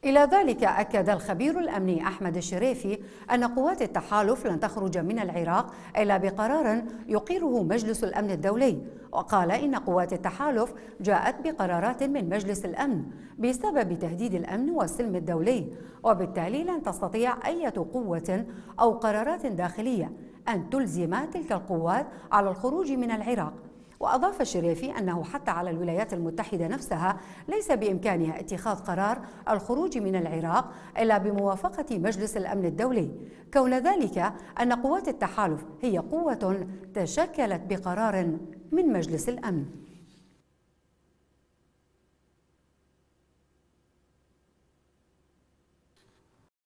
إلى ذلك أكد الخبير الأمني أحمد الشريفي أن قوات التحالف لن تخرج من العراق إلا بقرار يقره مجلس الأمن الدولي، وقال إن قوات التحالف جاءت بقرارات من مجلس الأمن بسبب تهديد الأمن والسلم الدولي، وبالتالي لن تستطيع أي قوة أو قرارات داخلية أن تلزم تلك القوات على الخروج من العراق. وأضاف الشريفي أنه حتى على الولايات المتحدة نفسها ليس بإمكانها اتخاذ قرار الخروج من العراق إلا بموافقة مجلس الأمن الدولي، كون ذلك أن قوات التحالف هي قوة تشكلت بقرار من مجلس الأمن.